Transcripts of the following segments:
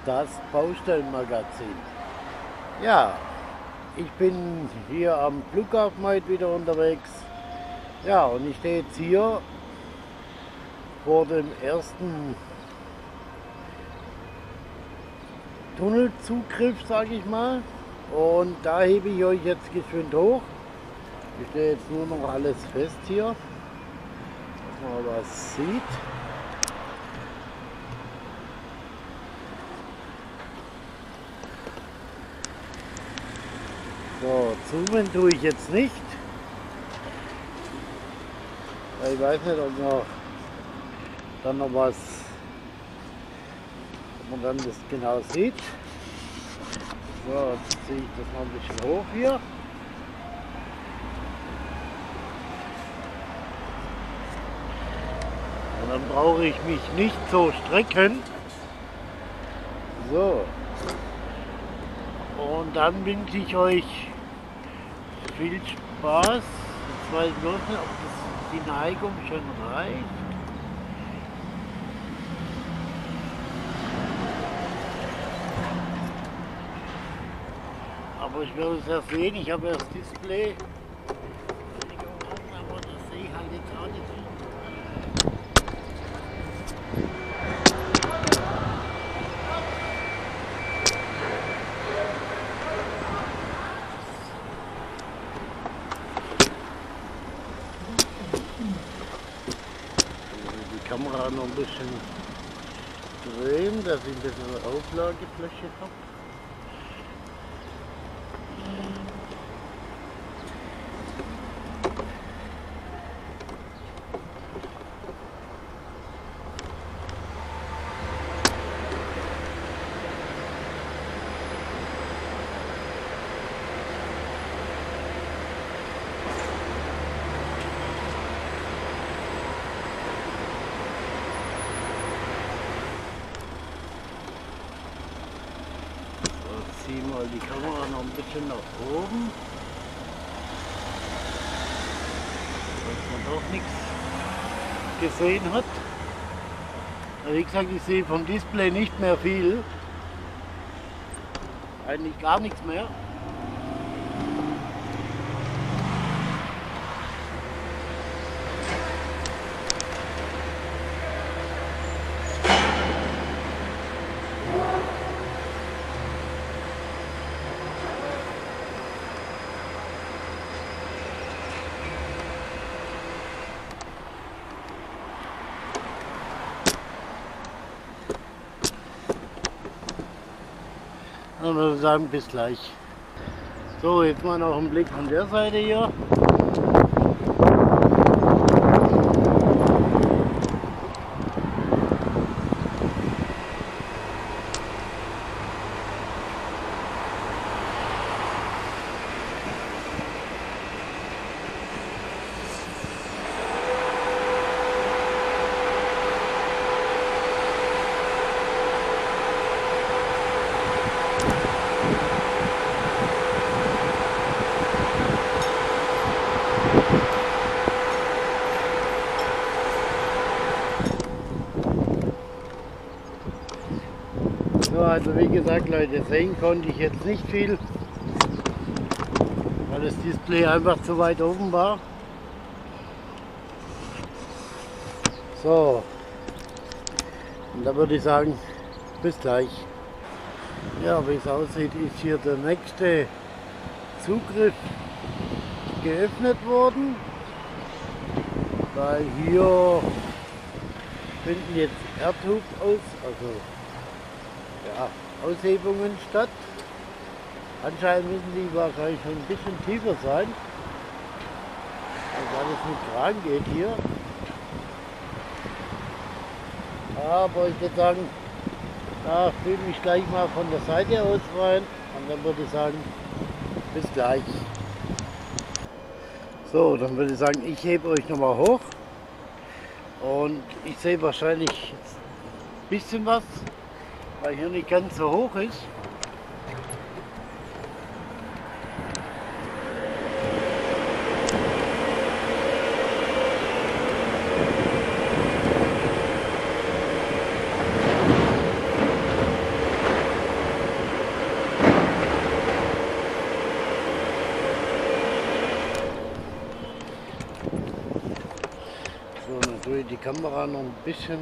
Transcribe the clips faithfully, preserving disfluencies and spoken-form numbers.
das Baustellenmagazin. Ja, ich bin hier am Flughafen heute wieder unterwegs. Ja, und ich stehe jetzt hier vor dem ersten Tunnelzugriff, sage ich mal. Und da hebe ich euch jetzt geschwind hoch. Ich stehe jetzt nur noch alles fest hier, dass man was sieht. So, zoomen tue ich jetzt nicht. Weil ich weiß nicht, ob noch dann noch was, ob man dann das genau sieht. So, jetzt ziehe ich das mal ein bisschen hoch hier. Und dann brauche ich mich nicht so strecken. So. Und dann wünsche ich euch viel Spaß. Jetzt weiß ich bloß nicht, ob das die Neigung schon reicht. Aber ich werde es erst sehen. Ich habe erst Display. Aber das sehe ich halt jetzt auch nicht. Die Kamera noch ein bisschen drehen, dass ich ein bisschen Auflagefläche habe. Zieh mal die Kamera noch ein bisschen nach oben, dass man doch nichts gesehen hat. Wie gesagt, ich sehe vom Display nicht mehr viel, eigentlich gar nichts mehr. Dann würde ich sagen, bis gleich. So, jetzt mal noch einen Blick von der Seite hier. So, also wie gesagt, Leute, sehen konnte ich jetzt nicht viel, weil das Display einfach zu weit oben war. So, und da würde ich sagen, bis gleich. Ja, wie es aussieht, ist hier der nächste Zugriff geöffnet worden, weil hier finden jetzt Erdhub aus, also ja, Aushebungen statt. Anscheinend müssen die wahrscheinlich schon ein bisschen tiefer sein, weil es nicht dran geht hier. Aber ich würde sagen, da filme ich gleich mal von der Seite aus rein und dann würde ich sagen, bis gleich. So, dann würde ich sagen, ich hebe euch nochmal hoch und ich sehe wahrscheinlich ein bisschen was, weil hier nicht ganz so hoch ist. Kamera noch ein bisschen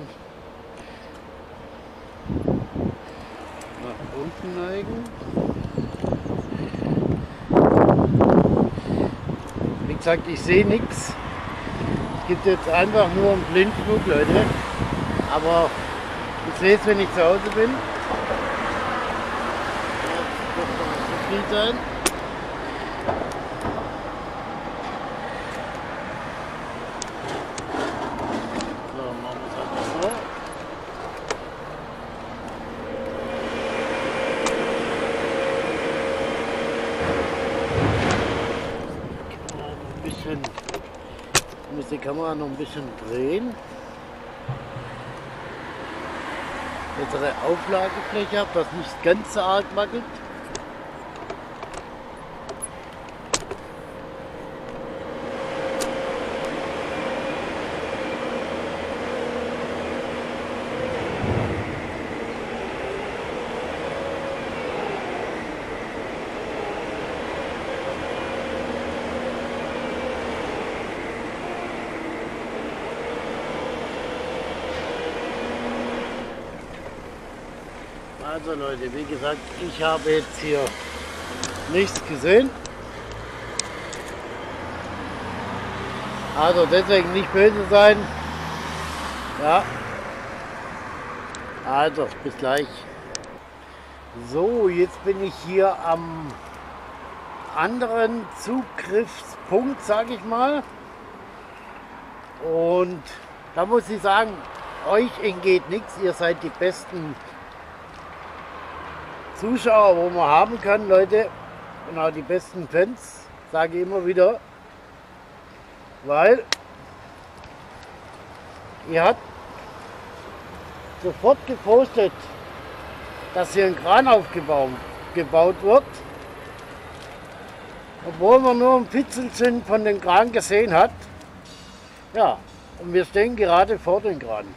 nach unten neigen. Wie gesagt, ich sehe nichts. Es gibt jetzt einfach nur einen Blindflug, Leute. Aber ich sehe es, wenn ich zu Hause bin. Das wird noch zu viel sein. So, machen wir es einfach so. Ein bisschen, ich muss die Kamera noch ein bisschen drehen. Bessere Auflagefläche habe, dass nicht ganz so arg wackelt. Also Leute, wie gesagt, ich habe jetzt hier nichts gesehen. Also deswegen nicht böse sein. Ja. Also, bis gleich. So, jetzt bin ich hier am anderen Zugriffspunkt, sage ich mal. Und da muss ich sagen, euch entgeht nichts. Ihr seid die besten Zuschauer, wo man haben kann, Leute, und auch die besten Fans, sage ich immer wieder, weil ihr habt sofort gepostet, dass hier ein Kran aufgebaut gebaut wird, obwohl man nur ein Pitzelchen von dem Kran gesehen hat. Ja, und wir stehen gerade vor dem Kran.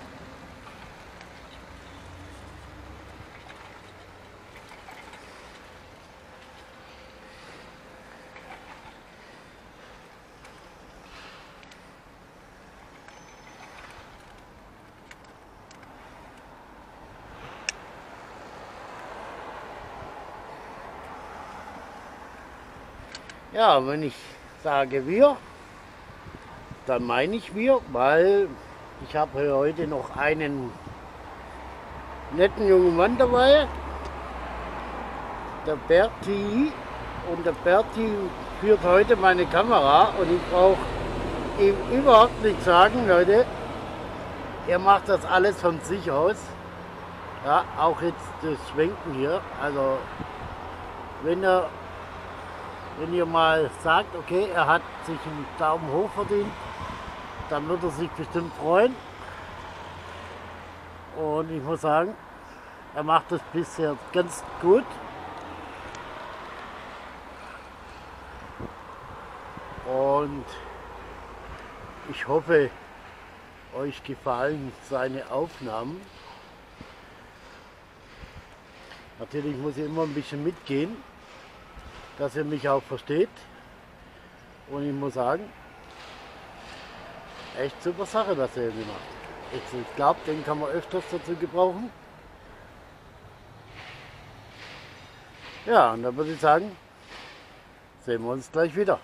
Ja, wenn ich sage wir, dann meine ich wir, weil ich habe heute noch einen netten jungen Mann dabei, der Berti, und der Berti führt heute meine Kamera und ich brauche ihm überhaupt nicht sagen, Leute, er macht das alles von sich aus, ja, auch jetzt das Schwenken hier, also wenn er Wenn ihr mal sagt, okay, er hat sich einen Daumen hoch verdient, dann wird er sich bestimmt freuen. Und ich muss sagen, er macht das bisher ganz gut. Und ich hoffe, euch gefallen seine Aufnahmen. Natürlich muss ich immer ein bisschen mitgehen, dass ihr mich auch versteht. Und ich muss sagen, echt super Sache, was er hier macht. Ich glaube, den kann man öfters dazu gebrauchen. Ja, und dann würde ich sagen, sehen wir uns gleich wieder.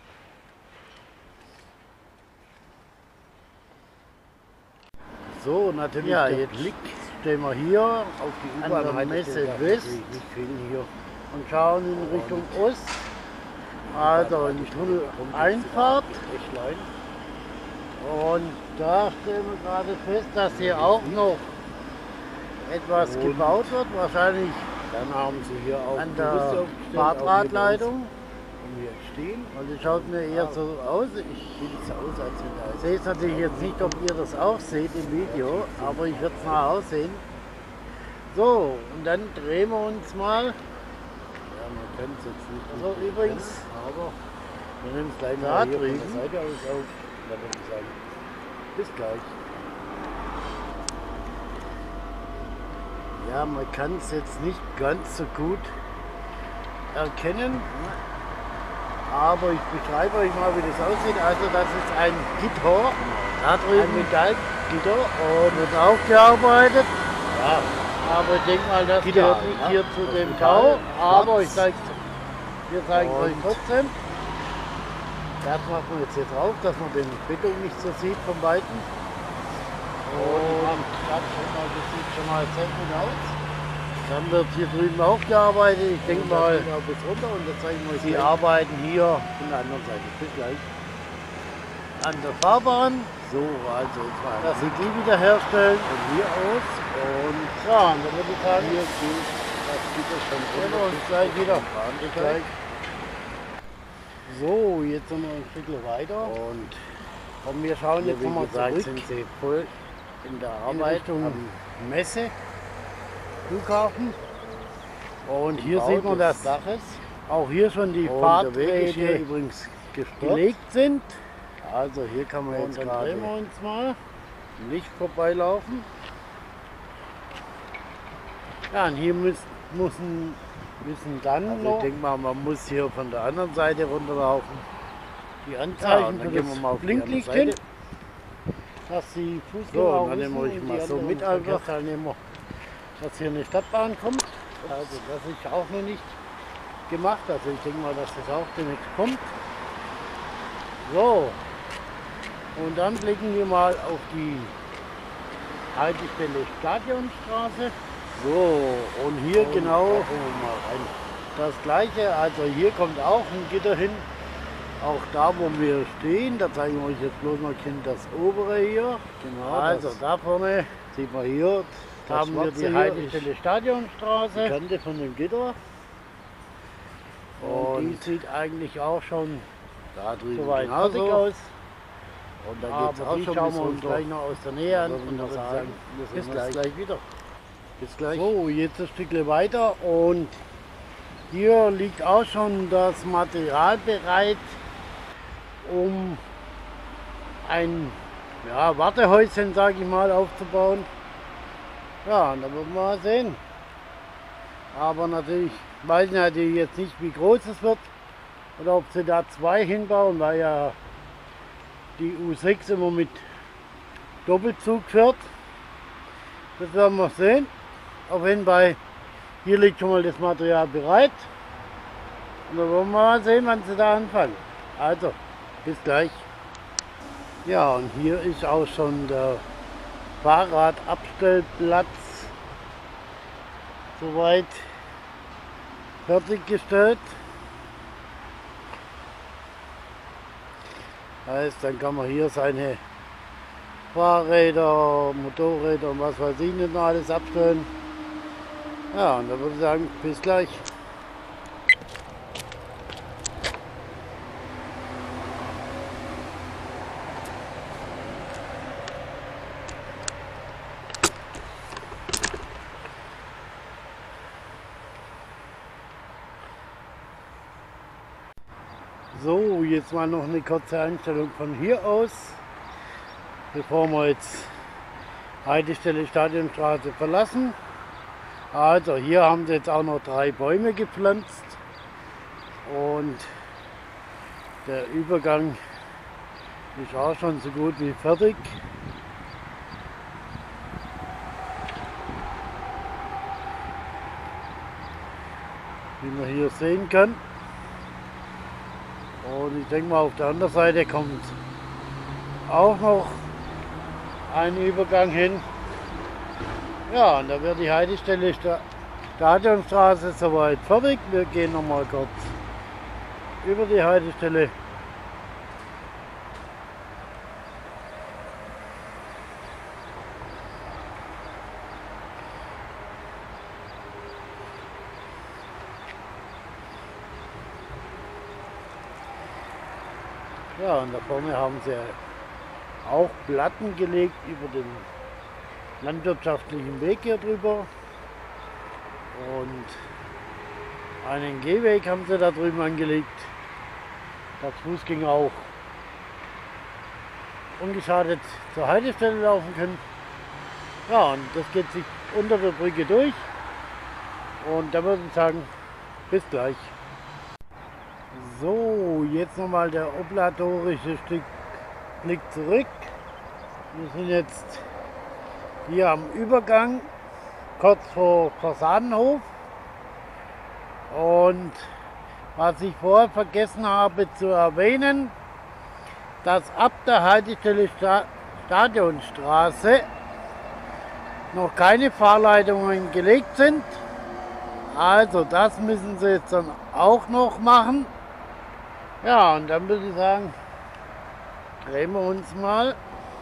So, natürlich, ja, jetzt Blick stehen wir hier auf die U-Bahn an der Messe West hier und schauen in Richtung Ost. Also in die Tunnel-Einfahrt. Und da stellen wir gerade fest, dass hier auch noch etwas und gebaut wird. Wahrscheinlich dann haben sie hier auch an der Fahrradleitung. Stehen. Also schaut mir eher so aus. Ich so aus, als sehe es natürlich jetzt nicht, ob ihr das auch seht im Video, aber ich werde es nachher aussehen. So, und dann drehen wir uns mal. Ja, man kann es jetzt nicht. Also übrigens, aber wir nehmen es gleich mal hier von der Seite aus auf. Dann würde ich sagen, bis gleich. Ja, man kann es jetzt nicht ganz so gut erkennen. Aber ich beschreibe euch mal, wie das aussieht. Also das ist ein Gitter, da drüben ein Metallgitter und wird aufgearbeitet. Ja. Aber ich denke mal, das Gitter, gehört nicht ja, hier zu das dem Metall, Bau. Aber ich schwarz. zeige wir zeigen es euch Und- trotzdem. Das machen wir jetzt hier drauf, dass man den Beton nicht so sieht von Weitem. Und das, das sieht schon mal sehr gut aus. Dann wird hier drüben auch gearbeitet. Ich denke mal, auch bis runter und das zeigen wir euch. Die arbeiten hier von der anderen Seite. Bis gleich. An der Fahrbahn. So, also jetzt mal. Dass sie die wieder herstellen von hier aus. Und ja, und dann würde ich sagen, hier geht das Gitter schon runter. Sehen wir uns gleich wieder. Bis gleich. So, jetzt sind wir ein Stück weiter. Und, und wir schauen jetzt nochmal zurück. Sind sie voll in der Arbeit am Messe. Flughafen. Und hier sieht man das Daches. Auch hier schon die Fahrträder übrigens gelegt sind. Also hier kann man jetzt gerade drehen wir uns mal nicht vorbeilaufen. Ja, und hier müssen, müssen, müssen dann also noch. Ich denke mal, man muss hier von der anderen Seite runterlaufen. Die Anzeichen ja, für das wir mal Blinklicht hin, dass die Fußgänger so, dann nehmen wir euch mal so mit einfach Teilnehmer, dass hier eine Stadtbahn kommt. Also das ist auch noch nicht gemacht. Also ich denke mal, dass das auch demnächst kommt. So. Und dann blicken wir mal auf die Haltestelle Stadionstraße. So, und hier und genau mal rein. Das gleiche, also hier kommt auch ein Gitter hin. Auch da, wo wir stehen, da zeigen wir euch jetzt bloß mal das obere hier. Genau, also da vorne sieht man hier, da haben wir die Haltestelle Stadionstraße. Die Kante von dem Gitter. Und, und die sieht eigentlich auch schon da drüben soweit fertig aus. Und da geht es auch schon schauen wir uns gleich noch aus der Nähe an und dann sagen, bis gleich. gleich wieder. Bis gleich. So, jetzt ein Stückchen weiter und hier liegt auch schon das Material bereit, um ein ja, Wartehäuschen, sage ich mal, aufzubauen. Ja, und da werden wir mal sehen. Aber natürlich weiß ich natürlich jetzt nicht, wie groß es wird oder ob sie da zwei hinbauen, weil ja die U sechs immer mit Doppelzug fährt. Das werden wir sehen. Auf jeden Fall, hier liegt schon mal das Material bereit. Und dann wollen wir mal sehen, wann sie da anfangen. Also, bis gleich. Ja, und hier ist auch schon der Fahrradabstellplatz soweit fertiggestellt. Heißt, dann kann man hier seine Fahrräder, Motorräder und was weiß ich nicht noch alles abstellen. Ja, und dann würde ich sagen, bis gleich. So, jetzt mal noch eine kurze Einstellung von hier aus, bevor wir jetzt Haltestelle Stadionstraße verlassen. Also hier haben sie jetzt auch noch drei Bäume gepflanzt und der Übergang ist auch schon so gut wie fertig. Wie man hier sehen kann. Und ich denke mal, auf der anderen Seite kommt auch noch ein Übergang hin. Ja, und da wird die Haltestelle Stadionstraße soweit fertig. Wir gehen noch mal kurz über die Haltestelle. Ja, und da vorne haben sie auch Platten gelegt über den landwirtschaftlichen Weg hier drüber. Und einen Gehweg haben sie da drüben angelegt, dass Fußgänger auch ungeschadet zur Haltestelle laufen können. Ja, und das geht sich unter der Brücke durch. Und da würde ich sagen, bis gleich. So, jetzt nochmal der obligatorische Stück Blick zurück. Wir sind jetzt hier am Übergang, kurz vor Fasanenhof. Und was ich vorher vergessen habe zu erwähnen, dass ab der Haltestelle Sta Stadionstraße noch keine Fahrleitungen gelegt sind. Also das müssen sie jetzt dann auch noch machen. Ja, und dann würde ich sagen, drehen wir uns mal.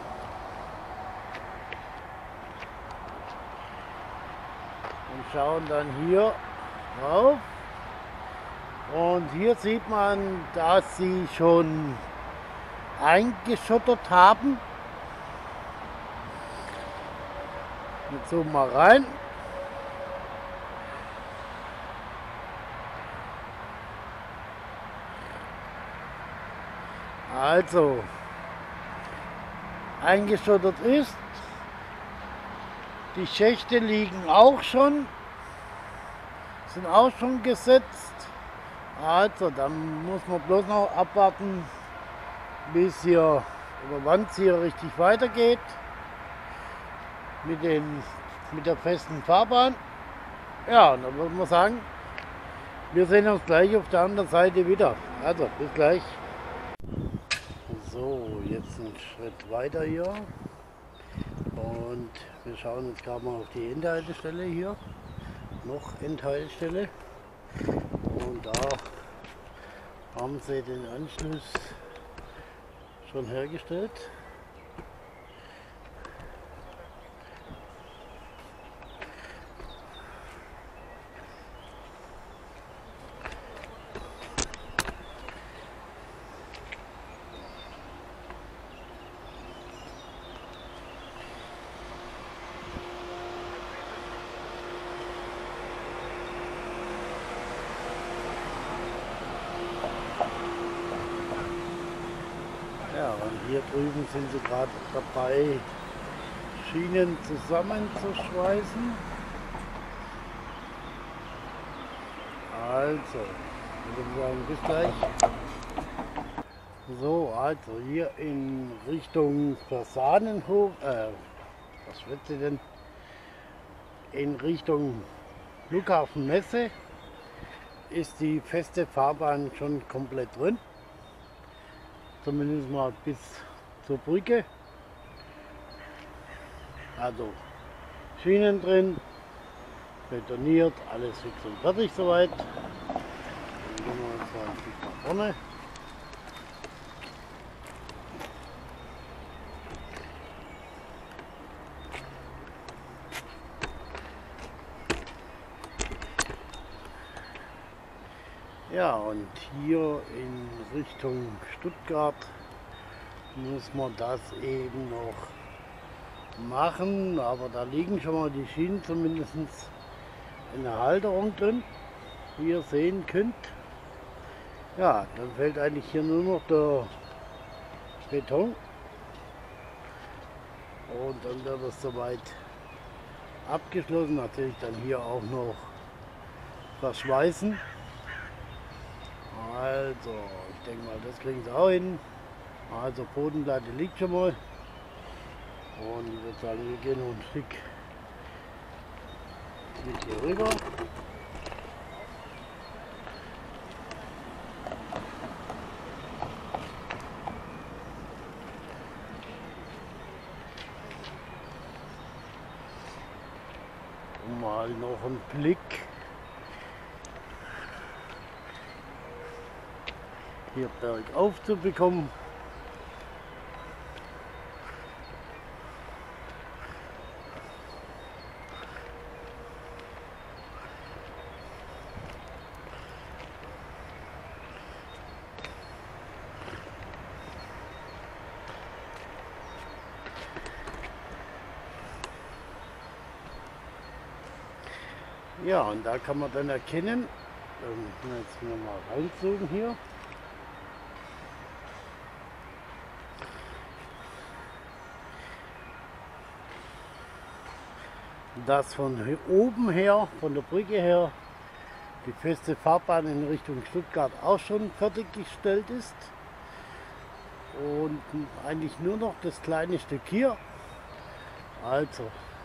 Und schauen dann hier drauf. Und hier sieht man, dass sie schon eingeschottert haben. Wir zoomen mal rein. Also, eingeschottert ist. Die Schächte liegen auch schon, sind auch schon gesetzt. Also, dann muss man bloß noch abwarten, bis hier, oder wann es hier richtig weitergeht. Mit, den, mit der festen Fahrbahn. Ja, und dann würde man sagen, wir sehen uns gleich auf der anderen Seite wieder. Also, bis gleich. So, jetzt einen Schritt weiter hier. Und wir schauen jetzt gerade mal auf die Endhaltestelle hier. Noch Endhaltestelle. Und da haben sie den Anschluss schon hergestellt. Ja, und hier drüben sind sie gerade dabei, Schienen zusammenzuschweißen. Also, ich würde sagen, bis gleich. So, also hier in Richtung Fasanenhof, äh, was wird sie denn? In Richtung Flughafen Messe ist die feste Fahrbahn schon komplett drin. Zumindest mal bis zur Brücke. Also Schienen drin, betoniert, alles fix und fertig soweit. Dann gehen wir uns mal ein Stück nach vorne. Ja, und hier in Richtung Stuttgart muss man das eben noch machen, aber da liegen schon mal die Schienen zumindest in der Halterung drin, wie ihr sehen könnt. Ja, dann fällt eigentlich hier nur noch der Beton und dann wird es soweit abgeschlossen. Natürlich dann hier auch noch verschweißen. Also, ich denke mal, das kriegen sie auch hin. Also, Bodenplatte liegt schon mal. Und ich würde sagen, wir gehen noch ein Stück mit hier rüber. Um mal noch einen Blick hier bergauf zu bekommen. Ja, und da kann man dann erkennen, ähm, jetzt mal reinzogen hier. Dass von oben her, von der Brücke her, die feste Fahrbahn in Richtung Stuttgart auch schon fertiggestellt ist. Und eigentlich nur noch das kleine Stück hier. Also.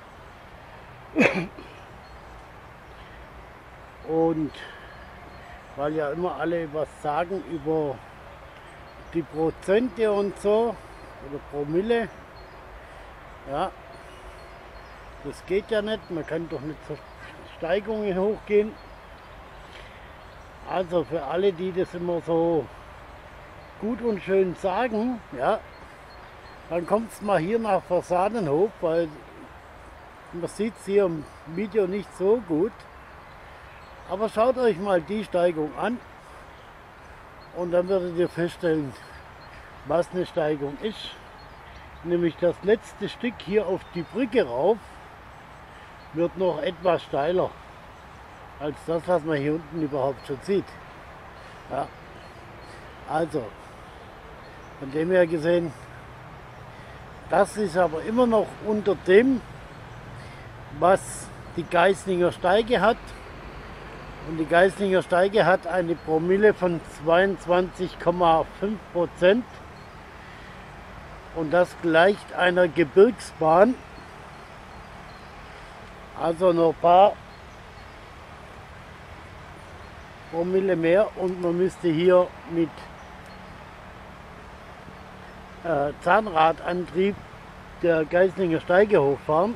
Und weil ja immer alle was sagen über die Prozente und so, oder Promille, ja, das geht ja nicht, man kann doch nicht zur Steigungen hochgehen. Also für alle, die das immer so gut und schön sagen, ja, dann kommt es mal hier nach Fasanenhof, weil man sieht es hier im Video nicht so gut. Aber schaut euch mal die Steigung an und dann werdet ihr feststellen, was eine Steigung ist. Nämlich das letzte Stück hier auf die Brücke rauf wird noch etwas steiler als das, was man hier unten überhaupt schon sieht. Ja. Also, von dem her gesehen, das ist aber immer noch unter dem, was die Geislinger Steige hat. Und die Geislinger Steige hat eine Promille von zweiundzwanzig Komma fünf Prozent. Und das gleicht einer Gebirgsbahn. Also noch ein paar Promille mehr und man müsste hier mit äh, Zahnradantrieb der Geislinger Steige hochfahren.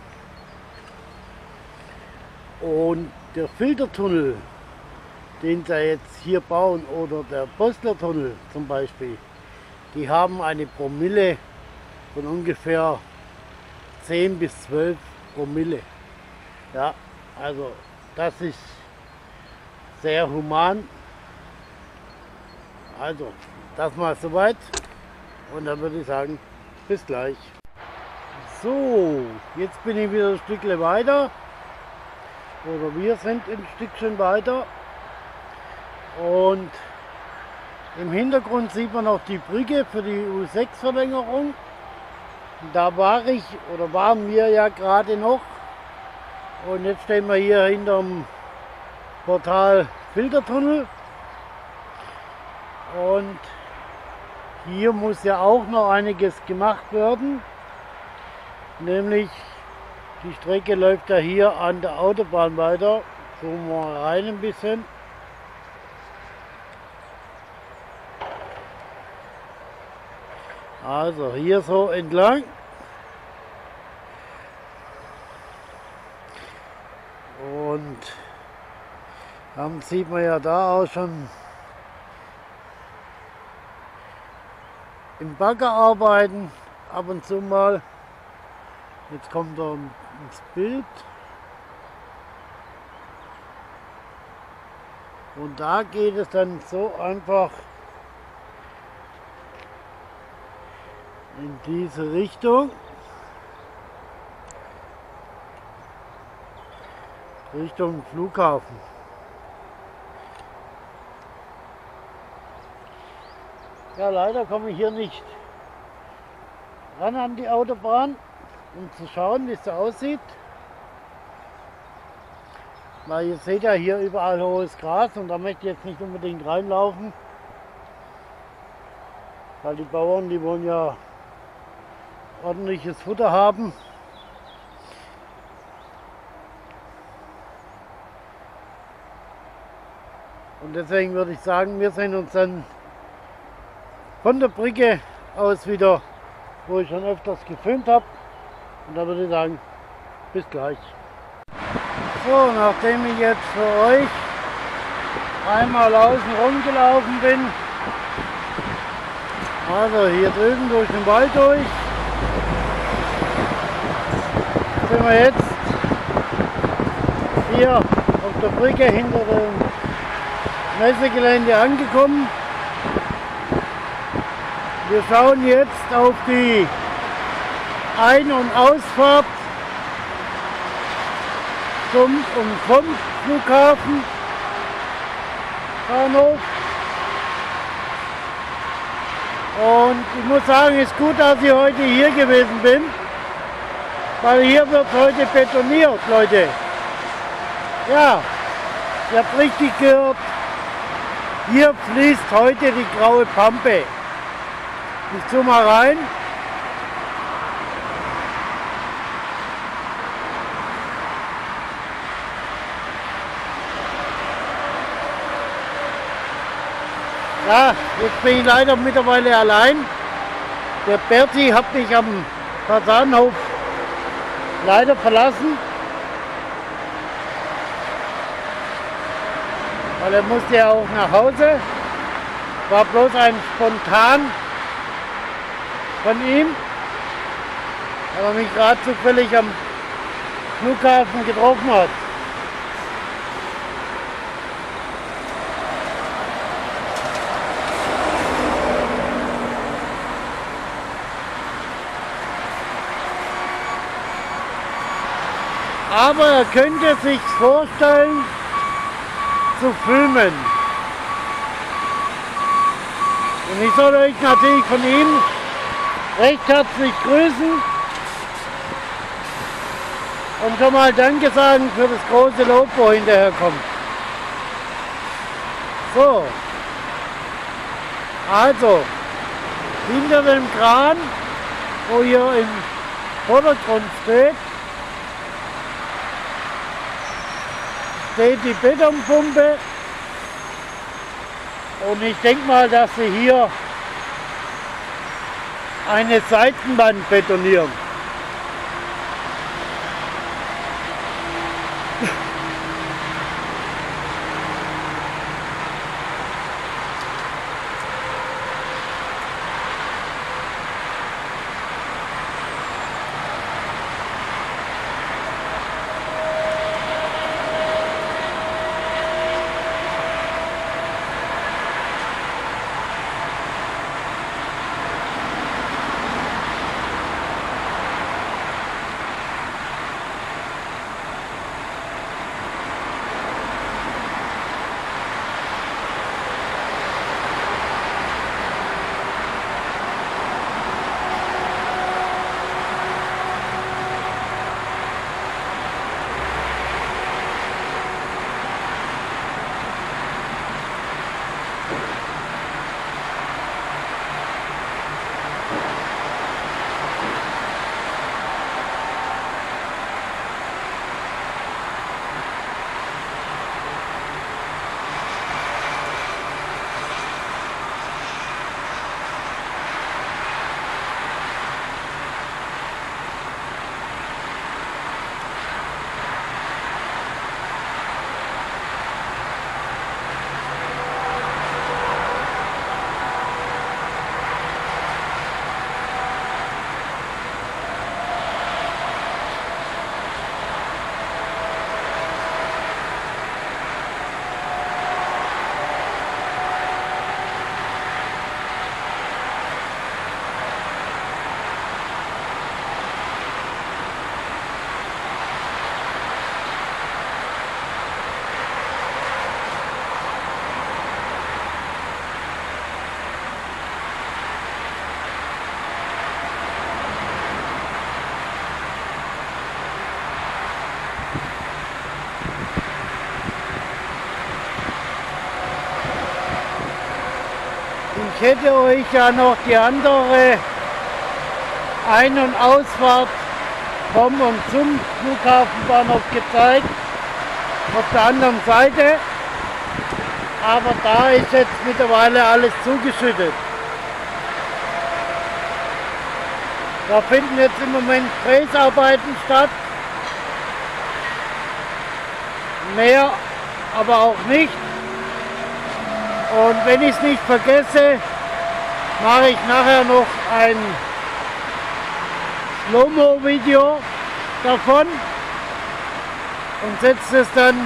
Und der Filtertunnel, den sie jetzt hier bauen, oder der Postlertunnel zum Beispiel, die haben eine Promille von ungefähr zehn bis zwölf Promille. Ja, also das ist sehr human. Also, das mal soweit. Und dann würde ich sagen, bis gleich. So, jetzt bin ich wieder ein Stückchen weiter. Oder wir sind ein Stückchen weiter. Und im Hintergrund sieht man noch die Brücke für die U sechs Verlängerung. Da war ich, oder waren wir ja gerade noch. Und jetzt stehen wir hier hinterm Portal Filtertunnel. Und hier muss ja auch noch einiges gemacht werden. Nämlich die Strecke läuft ja hier an der Autobahn weiter. Zoomen wir mal rein ein bisschen. Also hier so entlang. Und dann sieht man ja da auch schon im Bagger arbeiten, ab und zu mal. Jetzt kommt er ins Bild. Und da geht es dann so einfach in diese Richtung. Richtung Flughafen. Ja, leider komme ich hier nicht ran an die Autobahn, um zu schauen, wie es so aussieht. Weil ihr seht ja hier überall hohes Gras und da möchte ich jetzt nicht unbedingt reinlaufen. Weil die Bauern, die wollen ja ordentliches Futter haben. Und deswegen würde ich sagen, wir sehen uns dann von der Brücke aus wieder, wo ich schon öfters gefilmt habe. Und da würde ich sagen, bis gleich. So, nachdem ich jetzt für euch einmal außen rumgelaufen bin, also hier drüben durch den Wald durch, sind wir jetzt hier auf der Brücke hinter dem Messegelände angekommen. Wir schauen jetzt auf die Ein- und Ausfahrt zum und vom Flughafen Bahnhof. Und ich muss sagen, es ist gut, dass ich heute hier gewesen bin, weil hier wird heute betoniert, Leute. Ja, Ihr habt richtig gehört, hier fließt heute die graue Pampe. Ich zoome mal rein. Ja, jetzt bin ich leider mittlerweile allein. Der Berti hat mich am Fasanhof leider verlassen, weil er musste ja auch nach Hause. War bloß ein Spontan von ihm, weil er mich gerade zufällig am Flughafen getroffen hat. Aber er könnte sich vorstellen, zu filmen. Und ich soll euch natürlich von ihm recht herzlich grüßen und schon mal Danke sagen für das große Lob, wo hinterher kommt. So, also hinter dem Kran, wo hier im Vordergrund steht, steht die Betonpumpe und ich denke mal, dass sie hier eine Seitenwand betonieren. Ich hätte euch ja noch die andere Ein- und Ausfahrt vom und zum Flughafenbahnhof gezeigt, auf der anderen Seite, aber da ist jetzt mittlerweile alles zugeschüttet. Da finden jetzt im Moment Fräsarbeiten statt, mehr aber auch nicht. Und wenn ich es nicht vergesse, mache ich nachher noch ein Slow-Mo-Video davon und setze es dann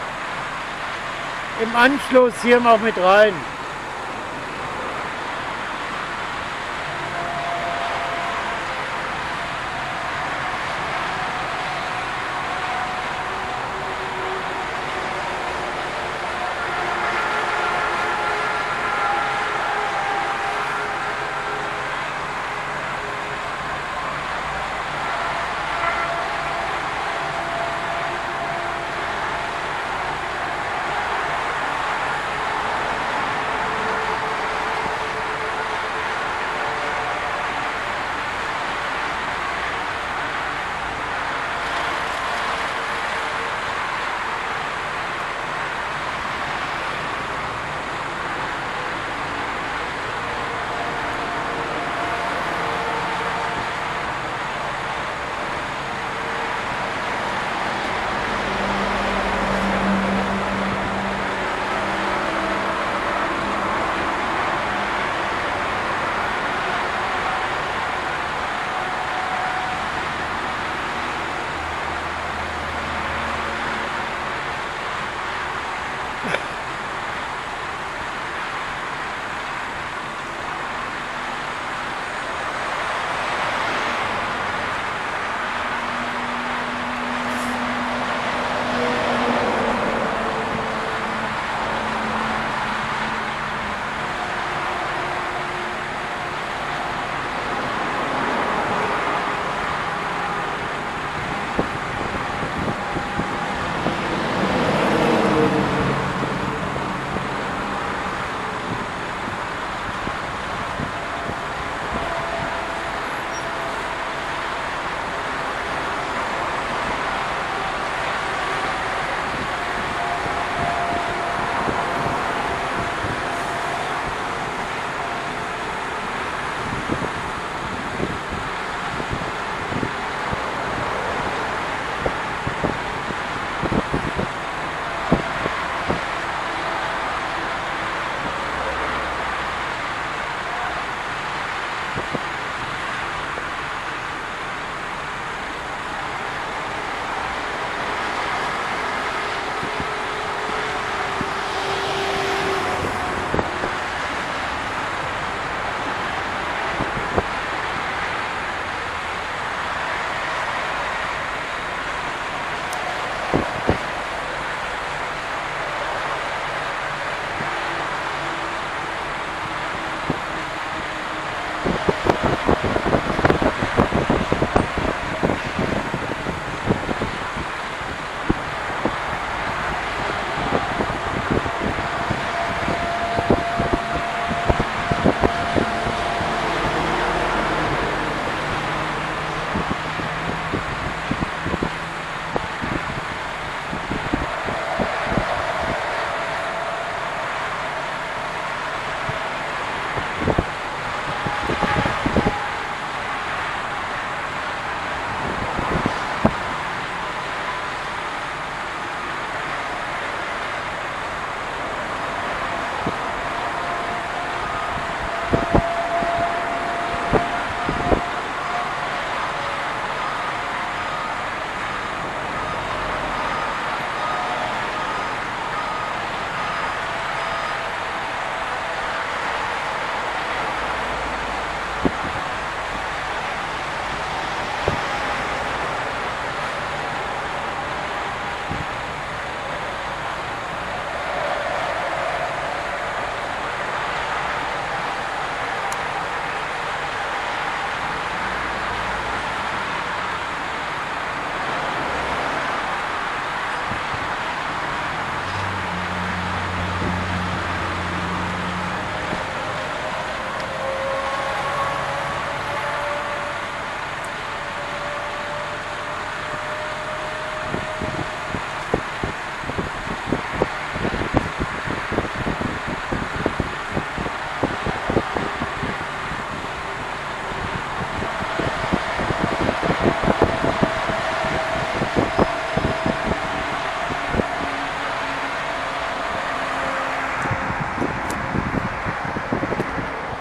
im Anschluss hier noch mit rein.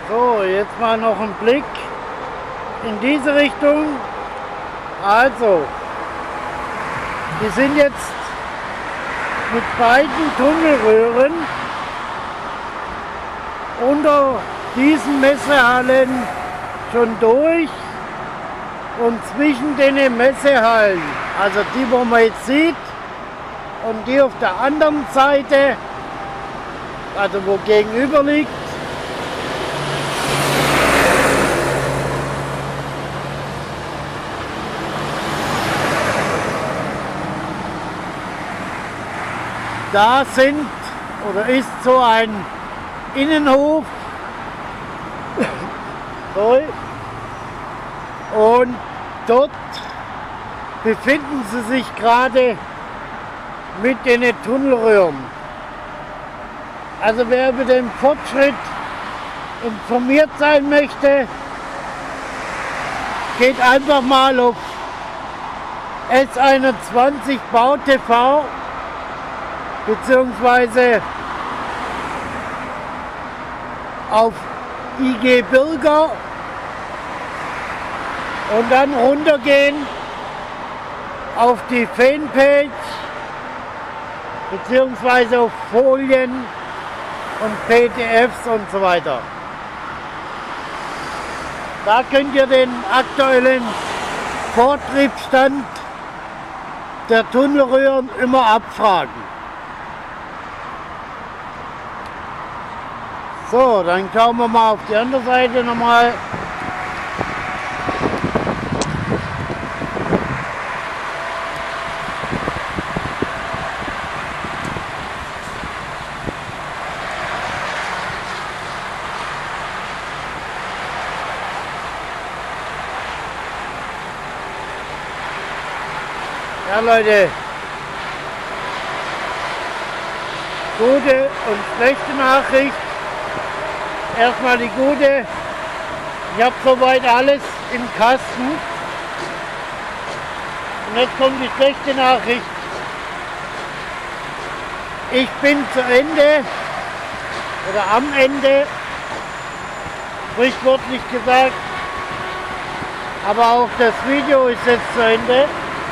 So, jetzt mal noch ein Blick in diese Richtung. Also, wir sind jetzt mit beiden Tunnelröhren unter diesen Messehallen schon durch und zwischen den Messehallen, also die, wo man jetzt sieht, und die auf der anderen Seite, also wo gegenüber liegt, da sind oder ist so ein Innenhof. Sorry. Und dort befinden sie sich gerade mit den Tunnelröhren. Also wer über den Fortschritt informiert sein möchte, geht einfach mal auf S einundzwanzig Bau T V beziehungsweise auf I G Bürger und dann runtergehen auf die Fanpage beziehungsweise auf Folien und P D Fs und so weiter. Da könnt ihr den aktuellen Vortriebsstand der Tunnelröhren immer abfragen. So, dann schauen wir mal auf die andere Seite nochmal. Ja Leute, gute und schlechte Nachricht. Erstmal die gute, ich habe soweit alles im Kasten. Und jetzt kommt die schlechte Nachricht. Ich bin zu Ende, oder am Ende, sprichwörtlich gesagt, aber auch das Video ist jetzt zu Ende.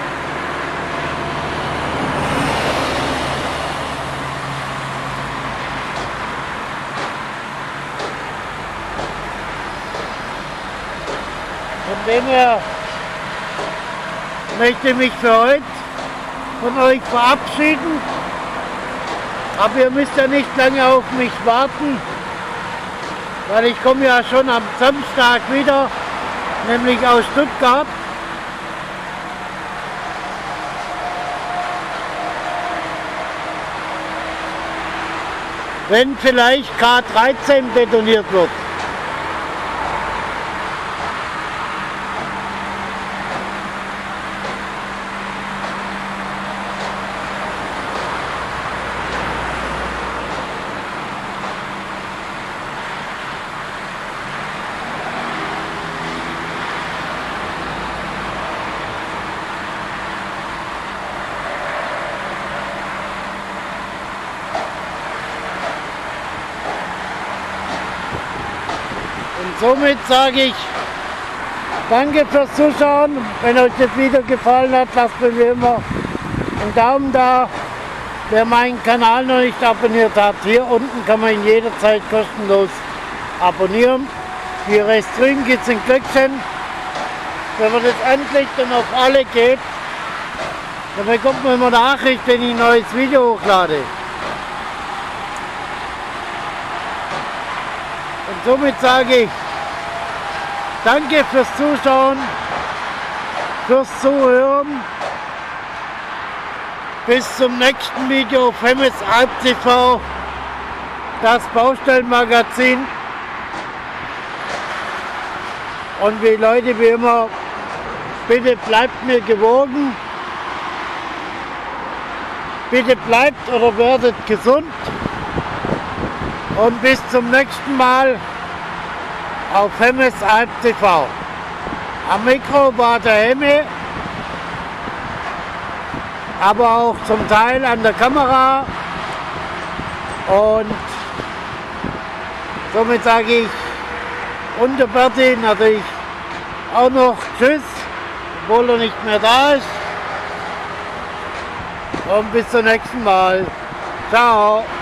Von dem her möchte ich mich für heute von euch verabschieden. Aber ihr müsst ja nicht lange auf mich warten, weil ich komme ja schon am Samstag wieder, nämlich aus Stuttgart. Wenn vielleicht K dreizehn betoniert wird. Somit sage ich danke fürs Zuschauen. Wenn euch das Video gefallen hat, lasst mir wie immer einen Daumen da. Wer meinen Kanal noch nicht abonniert hat, hier unten kann man ihn jederzeit kostenlos abonnieren. Hier rechts drüben gibt es ein Glöckchen. Wenn man das anklickt und auf alle geht, dann bekommt man immer Nachricht, wenn ich ein neues Video hochlade. Und somit sage ich danke fürs Zuschauen, fürs Zuhören. Bis zum nächsten Video auf Hemmes Alp T V, das Baustellenmagazin. Und wie Leute wie immer, bitte bleibt mir gewogen. Bitte bleibt oder werdet gesund. Und bis zum nächsten Mal auf Hemmes Alp T V. Am Mikro war der Hemme, aber auch zum Teil an der Kamera. Und somit sage ich Und der Berti natürlich auch noch tschüss, obwohl er nicht mehr da ist. Und bis zum nächsten Mal. Ciao.